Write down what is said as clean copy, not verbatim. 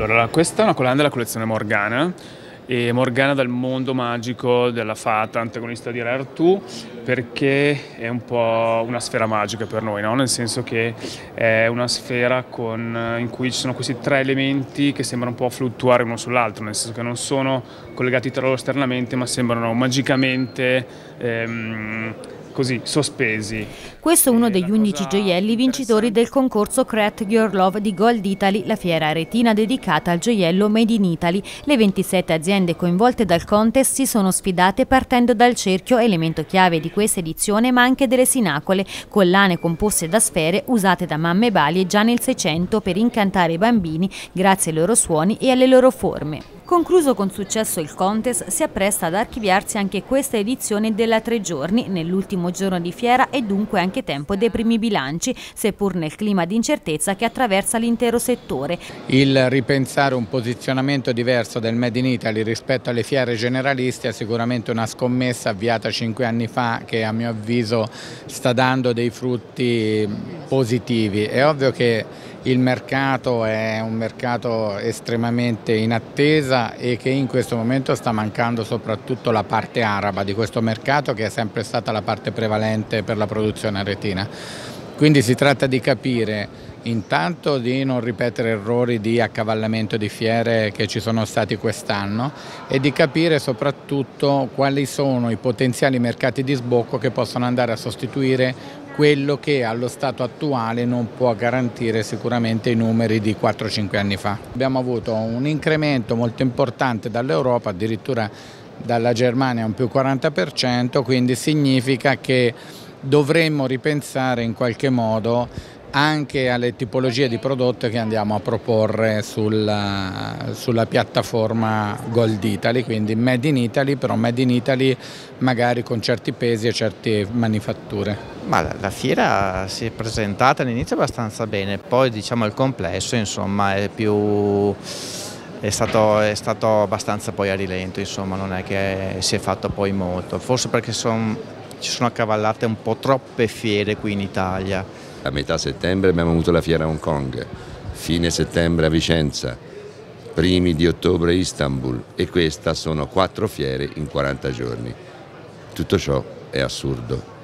Allora, questa è una collana della collezione Morgana, e Morgana dal mondo magico della fata, antagonista di Rare 2, perché è un po' una sfera magica per noi, no? Nel senso che è una sfera in cui ci sono questi tre elementi che sembrano un po' fluttuare uno sull'altro, nel senso che non sono collegati tra loro esternamente, ma sembrano magicamente così, sospesi. Questo è uno degli 11 gioielli vincitori del concorso Create Your Love di Gold Italy, la fiera aretina dedicata al gioiello Made in Italy. Le 27 aziende coinvolte dal contest si sono sfidate partendo dal cerchio, elemento chiave di questa edizione, ma anche delle sinacole, collane composte da sfere usate da mamme balie già nel 600 per incantare i bambini grazie ai loro suoni e alle loro forme. Concluso con successo il contest, si appresta ad archiviarsi anche questa edizione della 3 giorni, nell'ultimo giorno di fiera e dunque anche tempo dei primi bilanci, seppur nel clima di incertezza che attraversa l'intero settore. Il ripensare un posizionamento diverso del Made in Italy rispetto alle fiere generaliste è sicuramente una scommessa avviata 5 anni fa che a mio avviso sta dando dei frutti positivi. È ovvio che il mercato è un mercato estremamente in attesa e che in questo momento sta mancando soprattutto la parte araba di questo mercato, che è sempre stata la parte prevalente per la produzione aretina. Quindi si tratta di capire intanto di non ripetere errori di accavallamento di fiere che ci sono stati quest'anno e di capire soprattutto quali sono i potenziali mercati di sbocco che possono andare a sostituire quello che allo stato attuale non può garantire sicuramente i numeri di 4-5 anni fa. Abbiamo avuto un incremento molto importante dall'Europa, addirittura dalla Germania un più 40%, quindi significa che dovremmo ripensare in qualche modo anche alle tipologie di prodotto che andiamo a proporre sulla piattaforma Gold Italy, quindi Made in Italy, però Made in Italy magari con certi pesi e certe manifatture. Ma la fiera si è presentata all'inizio abbastanza bene, poi diciamo il complesso insomma è stato abbastanza poi a rilento, insomma non è che si è fatto poi molto, forse perché ci sono accavallate un po' troppe fiere qui in Italia. A metà settembre abbiamo avuto la fiera a Hong Kong, fine settembre a Vicenza, primi di ottobre a Istanbul e questa sono 4 fiere in 40 giorni. Tutto ciò è assurdo.